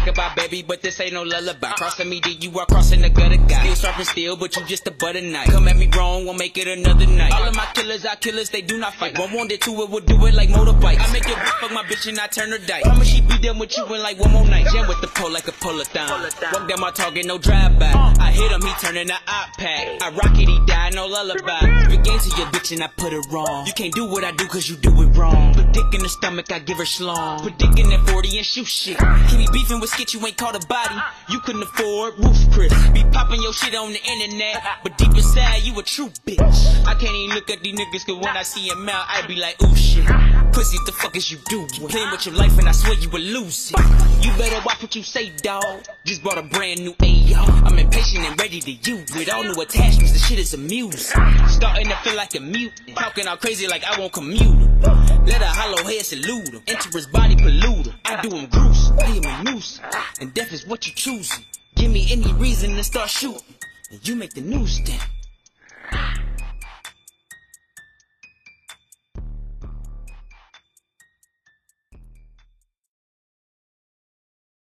about baby, but this ain't no lullaby. Crossing me, then you are crossing the gutter guy. Still sharp and steel, but you just a butter knife. Come at me wrong, won't make it another night. All of my killers, our killers, they do not fight. One wanted to it, would do it like motorbikes. I make your bitch fuck my bitch and I turn her dice. Promise she be done with you in like one more night. Jam with the pole like a pull-a-thon. Walk down my target, no drive-by. I hit him, he turning the op-pack. I rock it, he die, no lullaby. Spit game to your bitch and I put her wrong. You can't do what I do cause you do it wrong. Put dick in the stomach, I give her schlong. Put dick in that 40 and shoot shit. Keep me beefing with Skitz, you ain't caught a body. You couldn't afford roof Chris. Be popping your shit on the internet, but deep inside you a true bitch. I can't even look at these niggas cause when I see him out, I be like, ooh shit. Pussy, the fuck is you doing? Playing with your life and I swear you will lose it. You better watch what you say, dawg. Just bought a brand new AR. I'm impatient and ready to use it. All new attachments, the shit is amusing. Starting to feel like a mutant. Talking all crazy like I won't commute him. Let a hollow head salute him. Enter his body pollute him. I do him gruesome. I am a noose. And death is what you choosing. Give me any reason to start shooting. And you make the news stand.